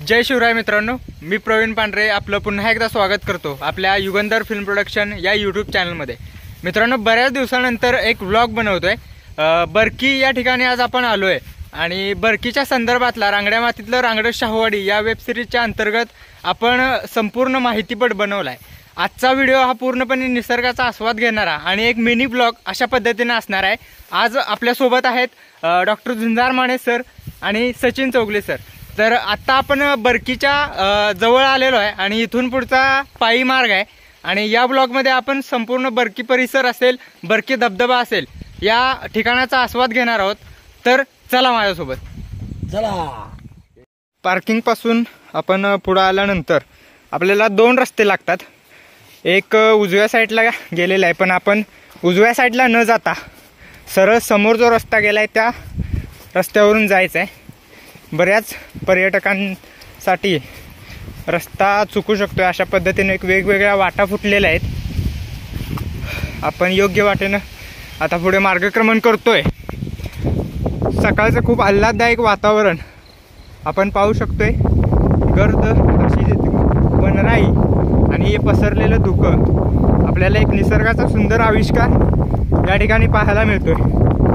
जय शिवराय मित्रांनो, मी प्रवीण पांढरे आपलं पुन्हा एकदा स्वागत करतो आपल्या युगंधर फिल्म प्रोडक्शन या यूट्यूब चॅनलमध्ये। मित्रांनो, बऱ्याच दिवसानंतर एक व्लॉग बनवतोय। बरकी या ठिकाणी आज आपण आलोय आणि बरकीच्या संदर्भातला रांगड्या मातीतलं रांगड शाहूवाडी या वेब सिरीजच्या अंतर्गत आपण संपूर्ण माहितीपट बनवलाय। आजचा व्हिडिओ हा पूर्णपणे निसर्गाचा आस्वाद घेणारा आणि एक मिनी ब्लॉग अशा पद्धतीने असणार आहे। आज आपल्या सोबत आहेत डॉक्टर झुंजार माने सर आणि सचिन चौगले सर। तर आता आपण बरकीच्या जवळ आलेलो आहे आणि इथून पुढचा पायी मार्ग आहे आणि या ब्लॉगमध्ये आपण संपूर्ण बरकी परिसर असेल, बरकी धबधबा असेल या ठिकाणाचा आस्वाद घेणार आहोत। तर चला माझ्यासोबत, चला। पार्किंग पासून आपण पुढे आल्यानंतर आपल्याला दोन रस्ते लागतात। एक उजव्या साईडला गेलेला आहे, पण आपण उजव्या साईडला न जाता सरळ समोर जो रस्ता गेलाय त्या रस्त्यावरून जायचं आहे। बऱ्याच पर्यटकांसाठी रस्ता चुकू शकतोय, अशा पद्धतीने एक वेगवेगळ्या वाटा फुटलेल्या आहेत। आपण योग्य वाटेनं आता पुढे मार्गक्रमण करतोय। सकाळचं खूप आल्हाददायक वातावरण आपण पाहू शकतोय। गर्द अशी वनराई आणि हे पसरलेलं धुकं आपल्याला एक निसर्गाचा सुंदर आविष्कार या ठिकाणी पाहायला मिळतोय।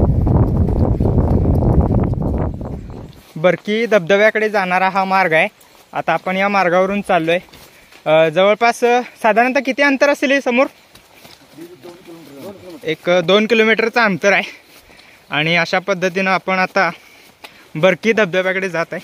बरकी धबधब्याकडे जाणारा हा मार्ग आहे। आता आपण या मार्गावरून चाललोय। जवळपास साधारणतः किती अंतर असेल हे समोर? एक 2 किलोमीटरचं अंतर आहे आणि अशा पद्धतीनं आपण आता बरकी धबधब्याकडे जात आहे।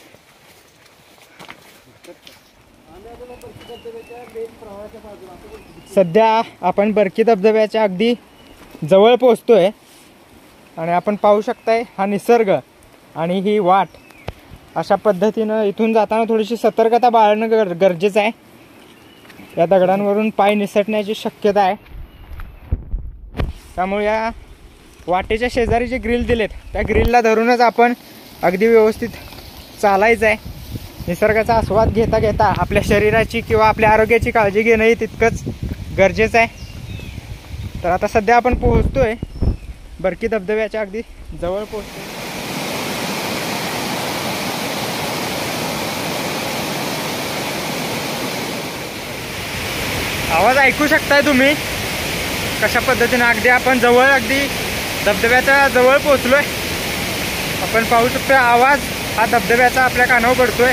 सध्या आपण बरकी धबधब्याच्या अगदी जवळ पोहोचतोय आणि आपण पाहू शकताय हा निसर्ग आणि ही वाट। अशा पद्धतीनं इथून जाताना थोडीशी सतर्कता बाळगणं गरजेचं आहे। या दगडांवरून पाय निसटण्याची शक्यता आहे, त्यामुळे या वाटेच्या शेजारी जे ग्रिल दिलेत त्या ग्रिलला धरूनच आपण अगदी व्यवस्थित चालायचं आहे। निसर्गाचा आस्वाद घेता घेता आपल्या शरीराची किंवा आपल्या आरोग्याची काळजी घेणंही तितकंच गरजेचं आहे। तर आता सध्या आपण पोहोचतोय बरकी धबधब्याच्या अगदी जवळ पोहोचतोय। आवाज ऐकू शकताय तुम्ही कशा पद्धतीने अगदी आपण अगदी धबधब्याच्या जवळ पोहोचलोय। आपण पाहू शकतो आवाज हा धबधब्याचा आपल्या कानावर पडतोय।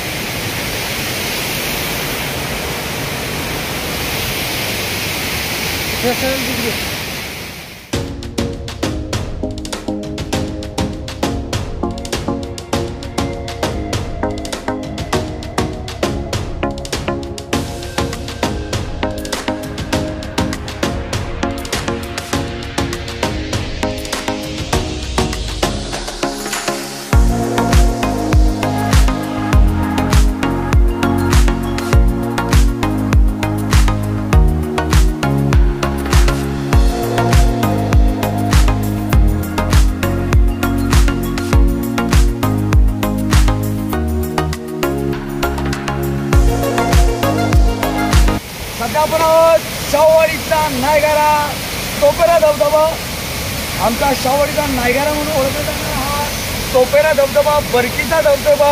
आपण शाहूवाडीचा नायगारा टोपेरा धबधबा, आमचा शाहूवाडीचा नायगारा म्हणून ओळखला जाणारा हा टोपेरा धबधबा, बरकीचा धबधबा।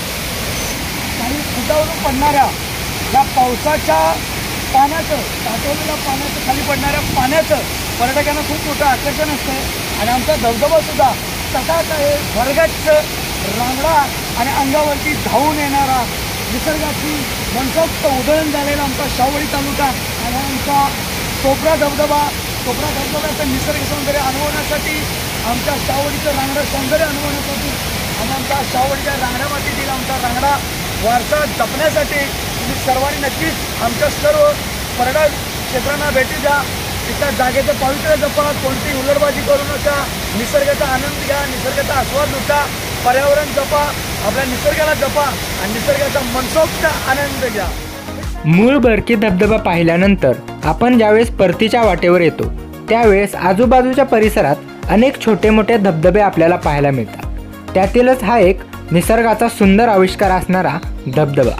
काही फुटावरून पडणाऱ्या या पावसाच्या पाण्याचं, साठवलेल्या पाण्याचं, खाली पडणाऱ्या पाण्याचं पर्यटकांना खूप मोठं आकर्षण असतं आणि आमचा धबधबा सुद्धा तसाच आहे। भरगच्च रांगडा आणि अंगावरती धावून येणारा निसर्गाची मनसोक्त उधळण झालेला आमचा शाहूवाडी तालुका आणि आमचा टोपरा धबधबा। टोपरा धबधब्याचं निसर्ग सौंदर्य अनुभवण्यासाठी, आमच्या शाहूवाडीचं रांगडा सौंदर्य अनुभवण्यासाठी आणि आमचा शाहूवाडीच्या रांगड्या मातीतील आमचा रांगडा वारसा जपण्यासाठी तुम्ही सर्वांनी नक्कीच आमच्या सर्व पर्यटन क्षेत्रांना भेटी द्या। तिथल्या जागेचं पावित्र्य जपा, कोणतीही हुल्लडबाजी करू नका, निसर्गाचा आनंद घ्या, निसर्गाचा आस्वाद लुटा, पर्यावरण जपा, आपल्या निसर्गाला जपा आणि निसर्गाचा मनसोक्त आनंद घ्या। मूळ बरकी धबधबा पाहिल्यानंतर आपण ज्यावेळेस परतीच्या वाटेवर येतो त्यावेळेस आजूबाजूच्या परिसरात अनेक छोटे मोठे धबधबे आपल्याला पाहायला मिळतात। त्यातीलच हा एक निसर्गाचा सुंदर आविष्कार असणारा धबधबा।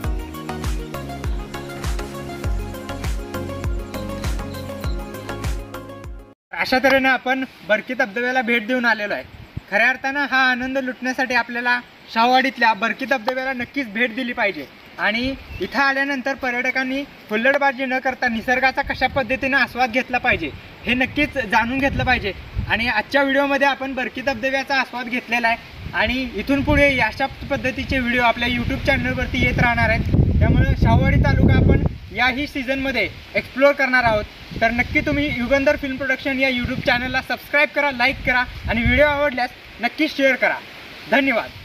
अशा तऱ्हेने आपण बरकी धबधब्याला भेट देऊन आलेलो आहे। खऱ्या अर्थानं हा आनंद लुटण्यासाठी आपल्याला शाहवाडीतल्या बरकी धबधब्याला नक्कीच भेट दिली पाहिजे आणि इथं आल्यानंतर पर्यटकांनी हुल्लडबाजी न करता निसर्गाचा कशा पद्धतीने आस्वाद घेतला पाहिजे हे नक्कीच जाणून घेतलं पाहिजे. आणि आजच्या व्हिडिओमध्ये आपण बरकी धबधब्याचा आस्वाद घेतलेला आहे आणि इथून पुढे अशा पद्धतीचे व्हिडिओ आपल्या यूट्यूब चॅनलवरती येत राहणार आहेत. त्यामुळे शाहवाडी तालुका आपण याही सीझनमध्ये एक्सप्लोअर करणार आहोत. तर नक्की तुम्ही युगंधर फिल्म प्रोडक्शन या यूट्यूब चॅनलला सबस्क्राईब करा, लाईक करा आणि व्हिडिओ आवडल्यास नक्की शेअर करा. धन्यवाद.